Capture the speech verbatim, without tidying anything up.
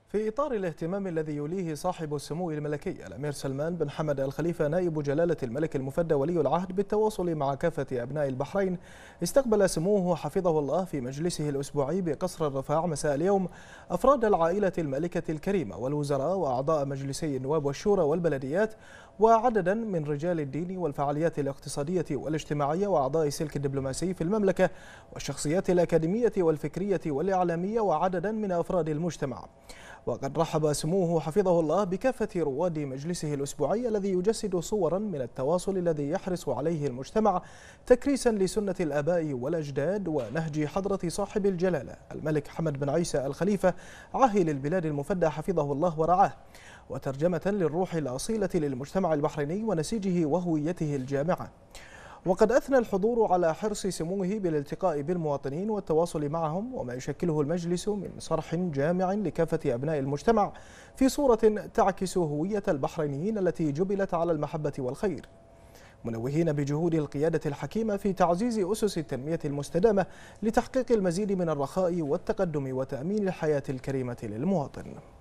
في إطار الاهتمام الذي يوليه صاحب السمو الملكي الأمير سلمان بن حمد آل خليفة نائب جلالة الملك المفدى ولي العهد بالتواصل مع كافة أبناء البحرين، استقبل سموه حفظه الله في مجلسه الأسبوعي بقصر الرفاع مساء اليوم أفراد العائلة الملكة الكريمة والوزراء وأعضاء مجلسي النواب والشورى والبلديات، وعددا من رجال الدين والفعاليات الاقتصادية والاجتماعية وأعضاء السلك الدبلوماسي في المملكة والشخصيات الأكاديمية والفكرية والإعلامية وعددا من أفراد المجتمع. وقد رحب سموه حفظه الله بكافة رواد مجلسه الأسبوعي الذي يجسد صورا من التواصل الذي يحرص عليه المجتمع تكريسا لسنة الآباء والأجداد ونهج حضرة صاحب الجلالة الملك حمد بن عيسى آل خليفة عاهل البلاد المفدى حفظه الله ورعاه، وترجمة للروح الأصيلة للمجتمع البحريني ونسيجه وهويته الجامعة. وقد أثنى الحضور على حرص سموه بالالتقاء بالمواطنين والتواصل معهم وما يشكله المجلس من صرح جامع لكافة أبناء المجتمع في صورة تعكس هوية البحرينيين التي جبلت على المحبة والخير، منوهين بجهود القيادة الحكيمة في تعزيز أسس التنمية المستدامة لتحقيق المزيد من الرخاء والتقدم وتأمين الحياة الكريمة للمواطن.